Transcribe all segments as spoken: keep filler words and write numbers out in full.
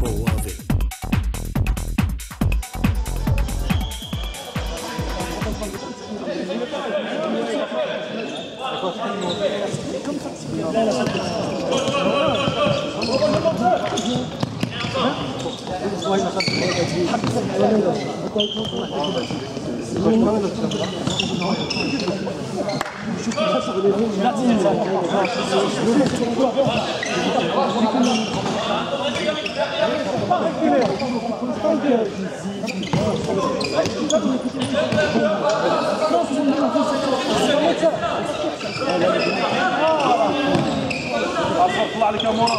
tempo of it. طلع لك يا مراد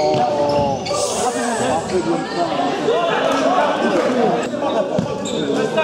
Oh,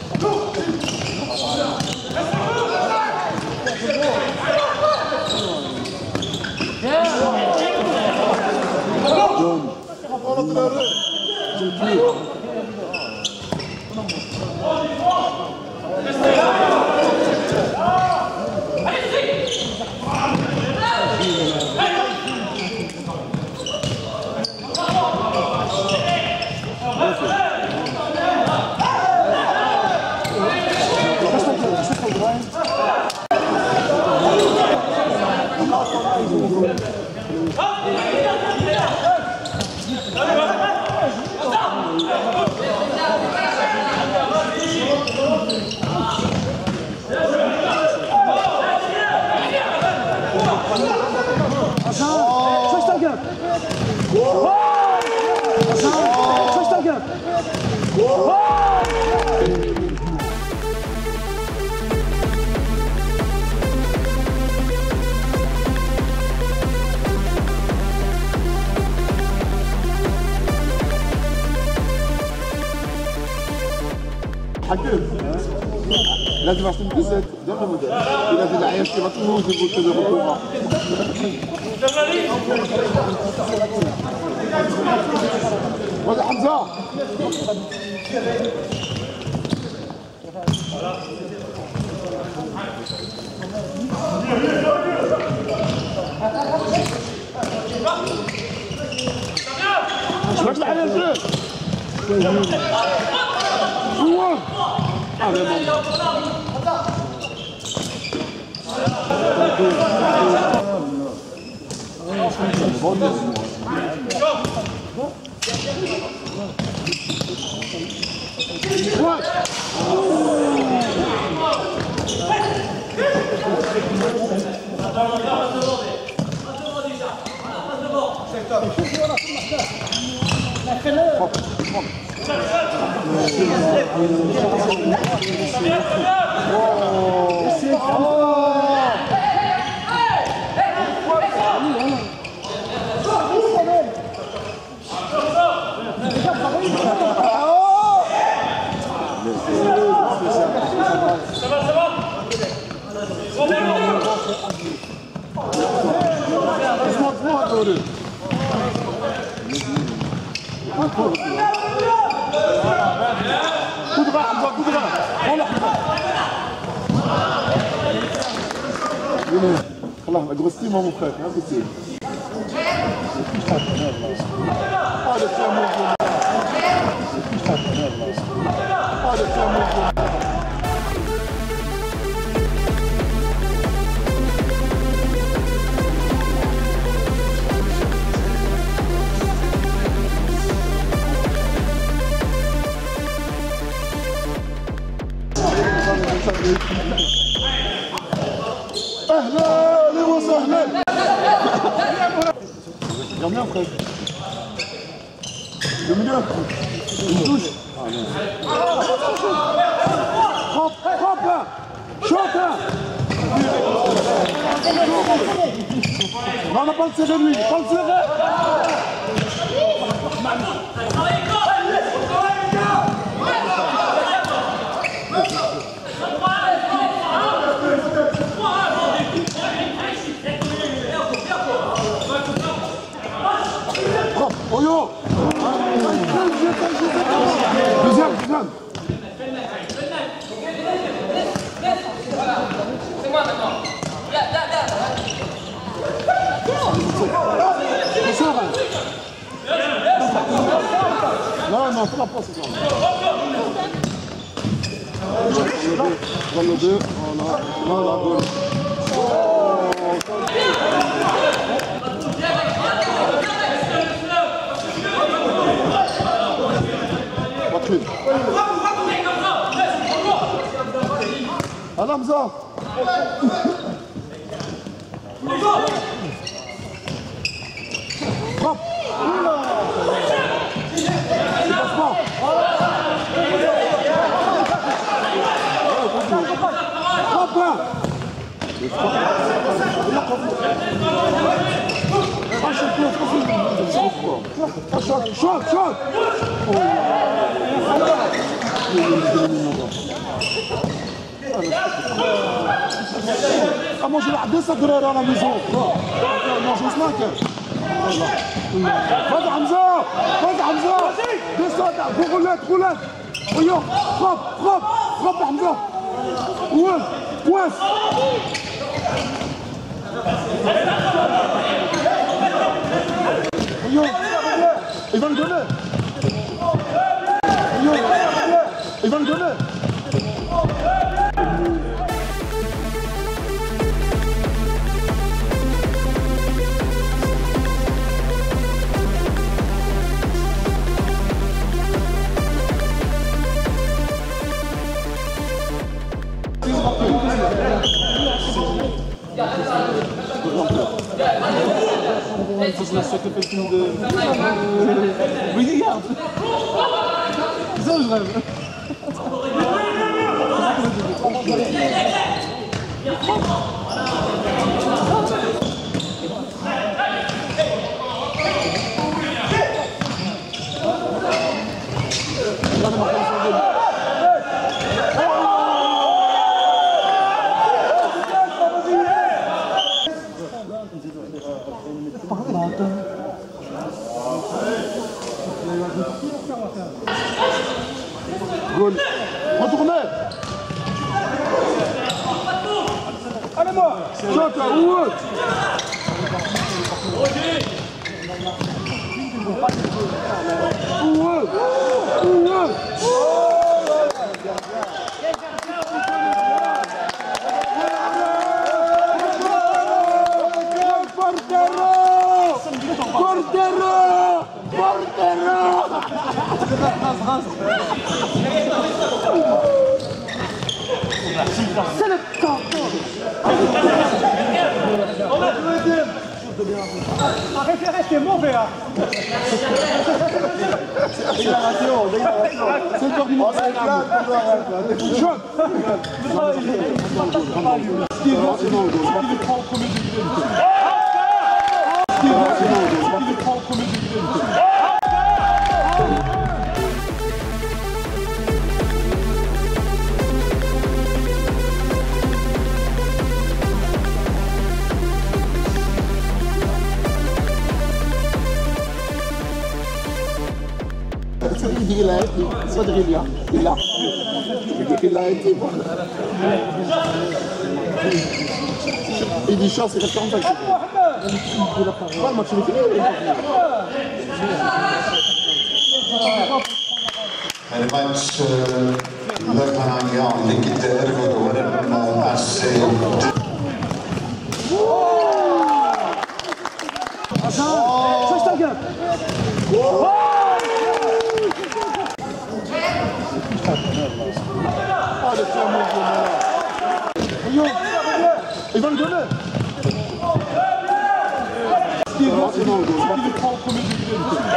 لازم عشان بالذات دم مدرب لازم العيال كيما تقولوا يجيبوا كذا بطوله ولا حمزه شبك على الفلوس هو خلاص اجرستي ما مخاف ما بتصير هذا التامل هذا التامل اهلا وسهلا جميعا خير جميعا هوب هوب شوطه ما انا بنسى غير بنسى غير Oyo! Deuxième, deuxième! C'est moi maintenant! Là, là, là! Non, non, fais la passe, ça. Dans le deux, voilà, voilà, deux. هذا حمزة هوب شوت شوت Ah, moi je vais عدي صدر à la maison. Non, je se manque. Vas-y Hamza, vas-y Hamza. Descends, roulette, roulette. Regarde, frappe, frappe, frappe Hamza. Ouais, ouais. Il va le donner. Il va le donner. Regarde. Ça je rêve. Goal. Retournez. Allez moi. Shot là, ouais. Ouais. Ouais. Portero! Portero! C'est le camp! Arrêtez, restez mauvais hein. Dégradation, dégradation. C'est le coordinateur. Oh, c'est clair, Shot! Il est prend au premier degré. Il est prend au premier degré. Il a été, c'est pas il a, il a, il a été. Il dit chance, il reste en fait. Pas le match, il est fini. Het match leuk van aan jou, denk ik de ergo door A C. Ça je t'engueule. Oh, le frère, mon Dieu, là. Il va le donner. Il va le donner. Il prend au premier degré.